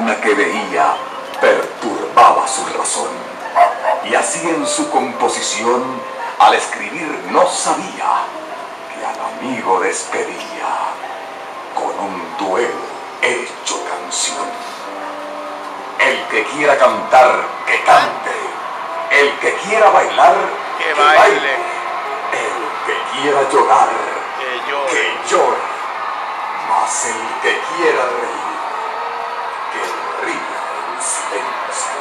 que veía perturbaba su razón, y así en su composición al escribir no sabía que al amigo despedía con un duelo hecho canción. El que quiera cantar, que cante; el que quiera bailar, que baile; el que quiera llorar, que llore; mas el que quiera reír, que ría en silencio.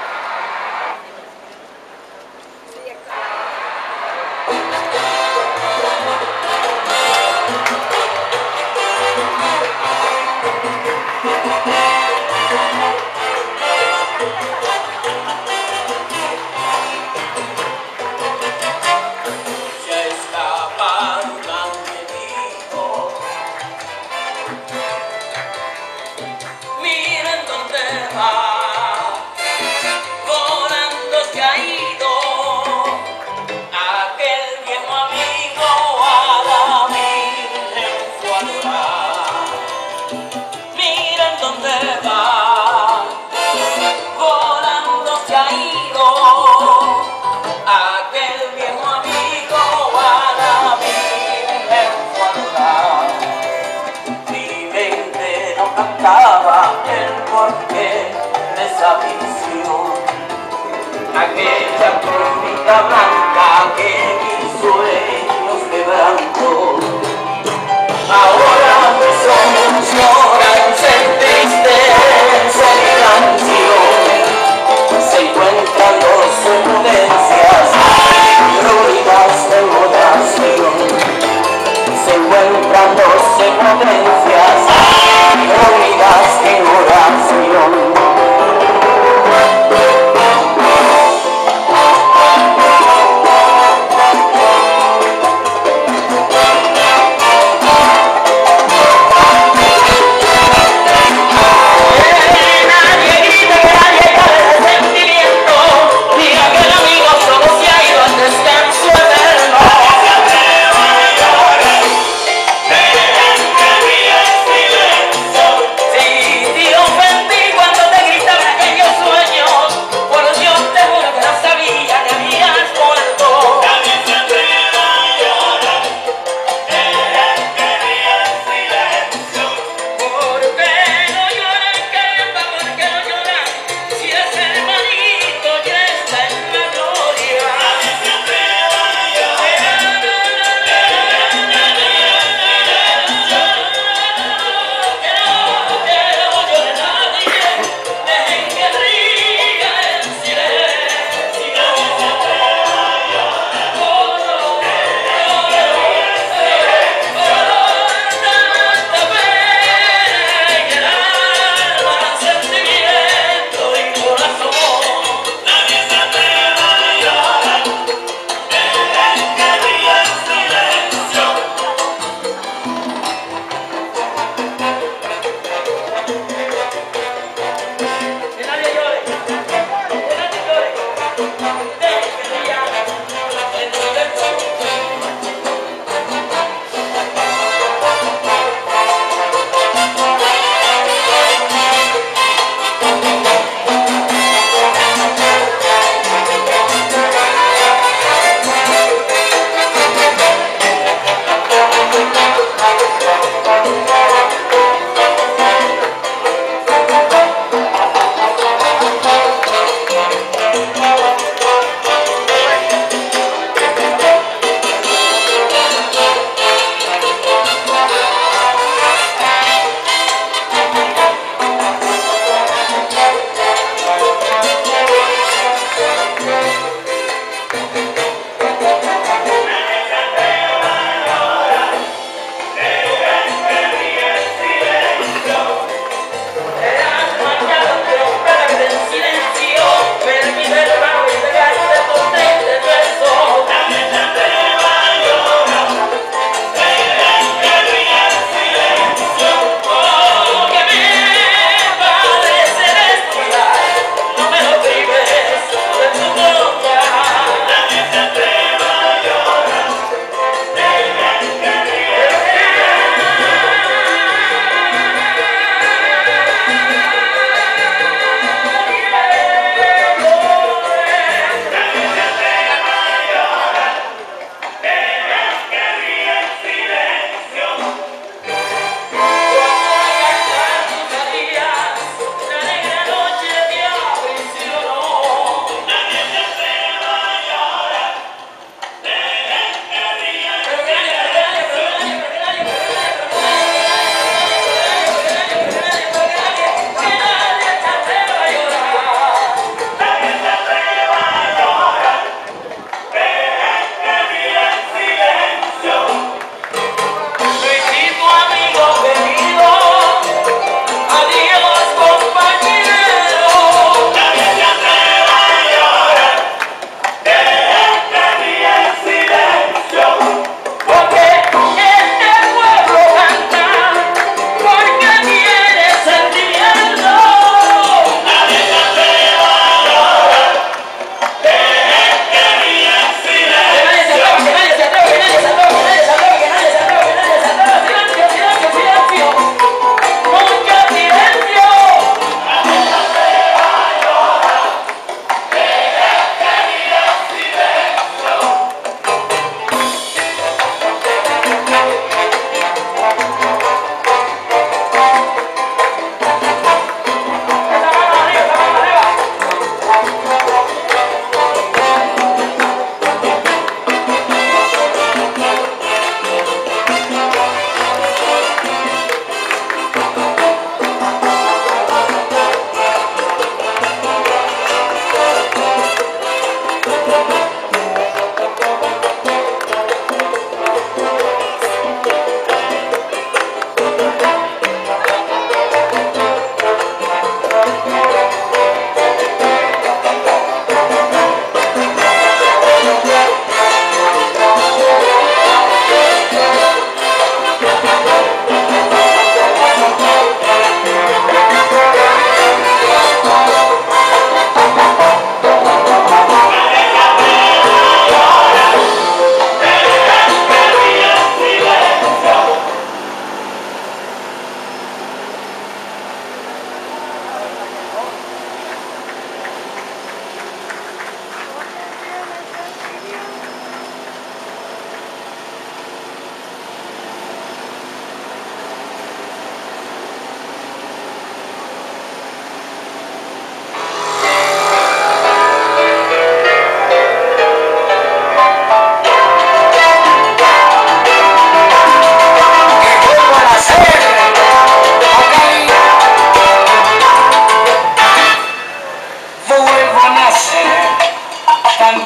El porqué de esa visión, aquella túnica blanca que mis sueños quebrantó. Ahora mis ojos lloran, se entristece mi canción, se encuentran dos evidencias reunidas en oración, se encuentran dos evidencias reunidas en oración.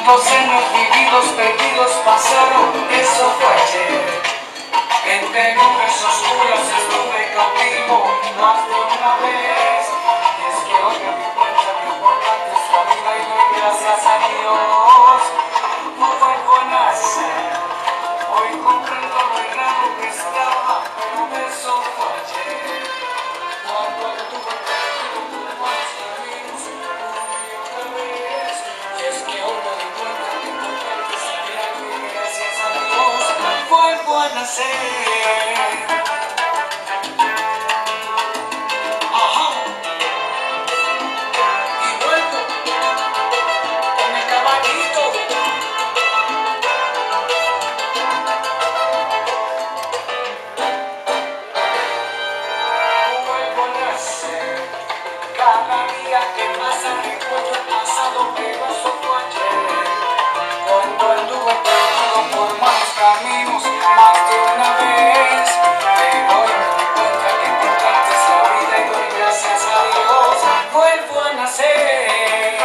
Tantos años vividos, perdidos pasaron, eso fue ayer. Entre nubes oscuras estuve cautivo más de una vez. Y es que hoy me di cuenta que importante es la vida y doy gracias a Dios. No vuelvo a nacer, hoy comprendo lo errado que estaba, pero eso fue ayer. Cuando estuve perdido por más caminos, una y otra vez. Y es que hoy me di cuenta que importante es la vida y doy gracias a Dios. Vuelvo a nacer. Cada día que pasa recuerdo el pasado, pero eso fue ayer. Cuando anduve perdido por malos caminos más de una vez. Pero hoy me doy cuenta que importante es la vida y doy gracias a Dios. Vuelvo a nacer.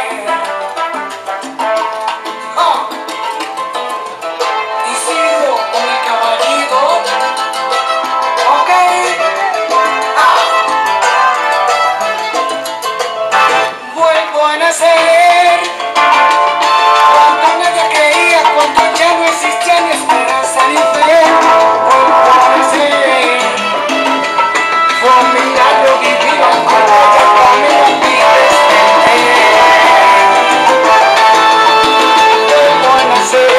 Y sigo con mi caballito. Ok. Vuelvo a nacer. Cuando nadie creía, cuando ya no existía ni esperanza ni fe. Vuelvo a nacer. Fue un milagro divino cuando ya conmigo aquí desperté. Vuelvo a nacer.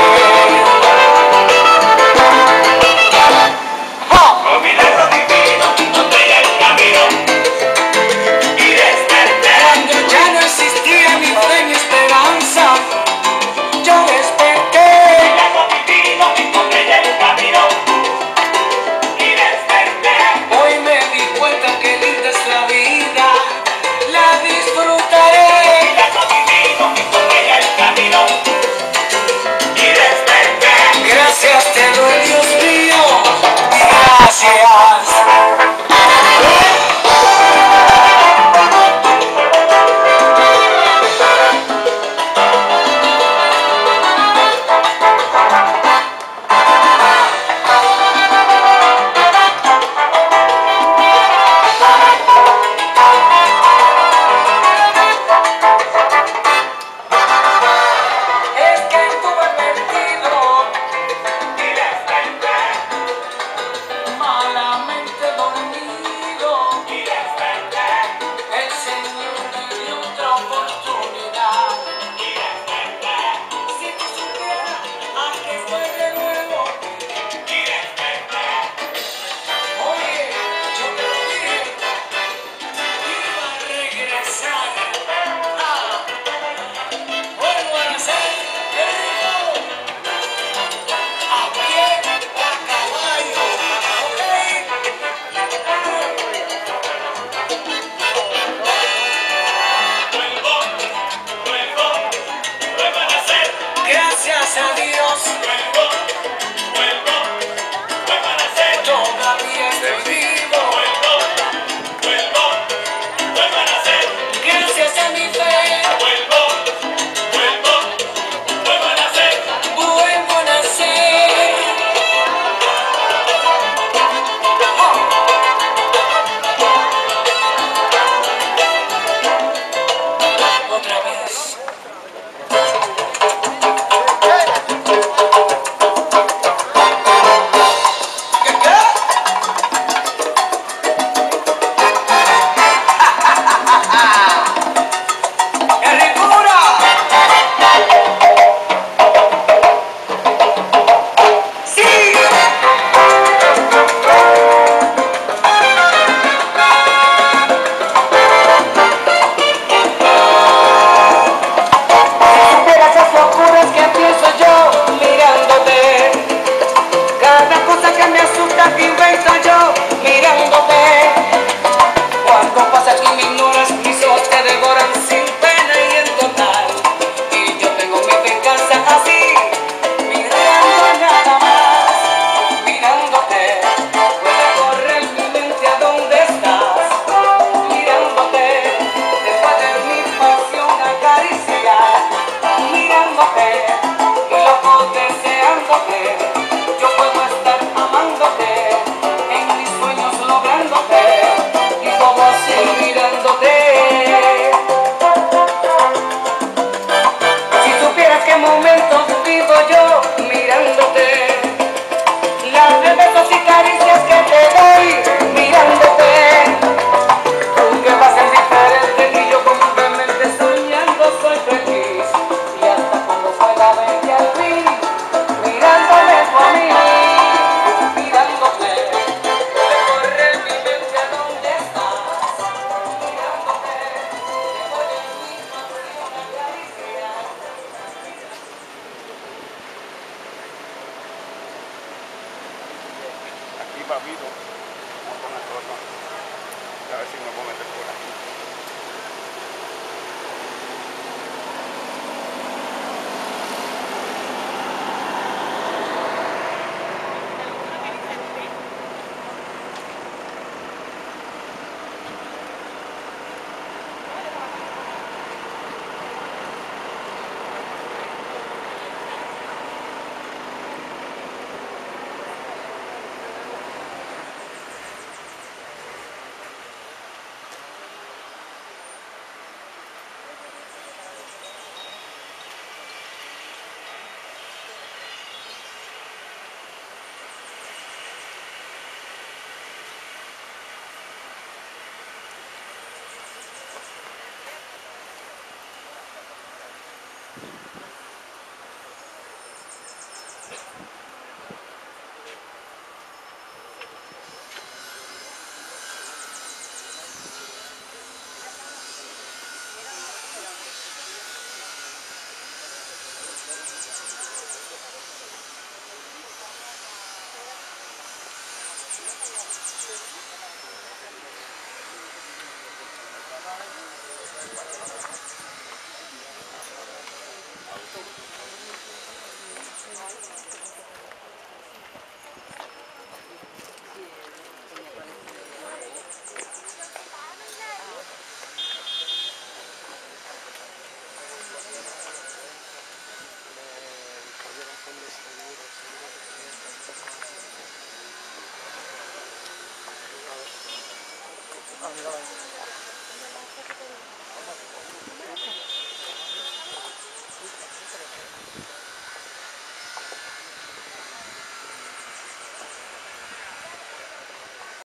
Un milagro divino, encontré el camino y desperté. Cuando ya no existía ni fe ni esperanza, yo desperté. Milagro divino, encontré el camino y desperté. Hoy me di cuenta que linda es la vida, la disfrutaré. Milagro divino, encontré el camino y desperté. Gracias te doy, Dios mío, gracias. Es que estuve perdido, Y desperté, malamente dormido. y desperté, El Señor me dio otra oportunidad. y desperté, Si tú supieras a que fue de nuevo. y desperté. Oye, yo te lo dije, iba a regresar. Vuelvo a nacer, te digo, a pie o a caballo, ¿ok? Vuelvo a nacer. Gracias a Dios, Vuelvo a nacer. todavía estoy vivo. Vuelvo a nacer. Gracias Ah, mira,